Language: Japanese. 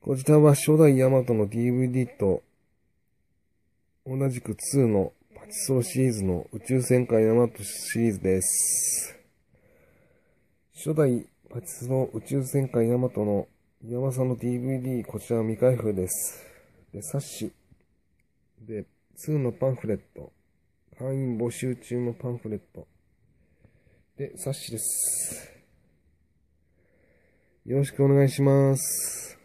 こちらは初代ヤマトの DVD と同じく2のパチスロシリーズの宇宙戦艦ヤマトシリーズです。初代パチスロ宇宙戦艦ヤマトのヤマさんの DVD、こちらは未開封です。で、冊子。で、2のパンフレット。会員募集中のパンフレット。で、冊子です。よろしくお願いします。